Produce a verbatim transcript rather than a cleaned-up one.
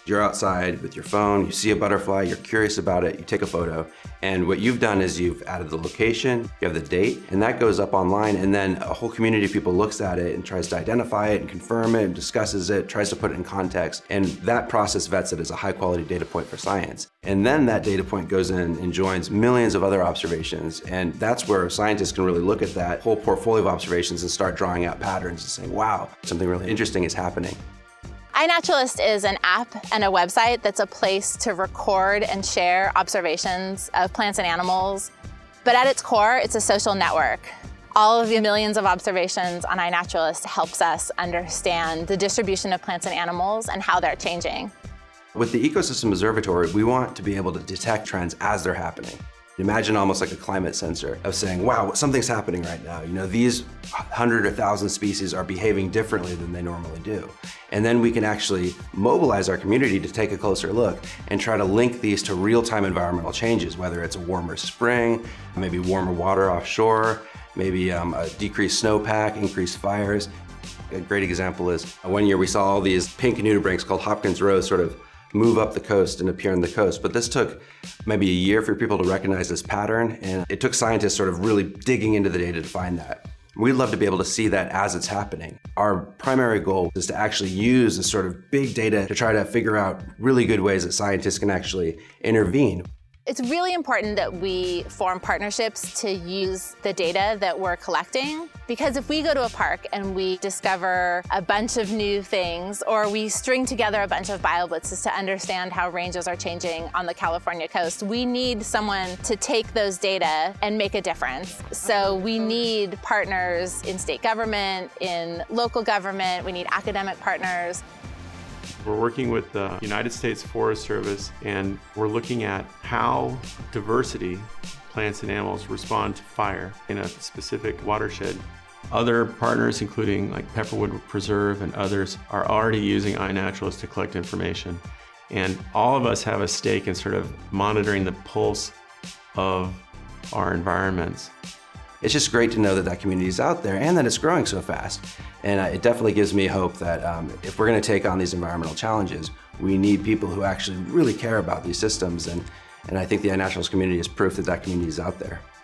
You're outside with your phone, you see a butterfly, you're curious about it, you take a photo, and what you've done is you've added the location, you have the date, and that goes up online, and then a whole community of people looks at it and tries to identify it and confirm it and discusses it, tries to put it in context, and that process vets it as a high quality data point for science. And then that data point goes in and joins millions of other observations, and that's where scientists can really look at that whole portfolio of observations and start drawing out patterns and saying, wow, something really interesting is happening. iNaturalist is an app and a website that's a place to record and share observations of plants and animals. But at its core, it's a social network. All of the millions of observations on iNaturalist helps us understand the distribution of plants and animals and how they're changing. With the Ecosystem Observatory, we want to be able to detect trends as they're happening. Imagine almost like a climate sensor of saying, wow, something's happening right now. You know, these hundred or thousand species are behaving differently than they normally do. And then we can actually mobilize our community to take a closer look and try to link these to real-time environmental changes, whether it's a warmer spring, maybe warmer water offshore, maybe um, a decreased snowpack, increased fires. A great example is one year we saw all these pink nudibranchs called Hopkins rose sort of move up the coast and appear on the coast. But this took maybe a year for people to recognize this pattern, and it took scientists sort of really digging into the data to find that. We'd love to be able to see that as it's happening. Our primary goal is to actually use this sort of big data to try to figure out really good ways that scientists can actually intervene. It's really important that we form partnerships to use the data that we're collecting, because if we go to a park and we discover a bunch of new things, or we string together a bunch of bioblitzes to understand how ranges are changing on the California coast, we need someone to take those data and make a difference. So we need partners in state government, in local government, we need academic partners. We're working with the United States Forest Service, and we're looking at how diversity, plants and animals, respond to fire in a specific watershed. Other partners, including like Pepperwood Preserve and others, are already using iNaturalist to collect information. And all of us have a stake in sort of monitoring the pulse of our environments. It's just great to know that that community is out there and that it's growing so fast. And uh, it definitely gives me hope that um, if we're going to take on these environmental challenges, we need people who actually really care about these systems. And, and I think the iNaturalist community is proof that that community is out there.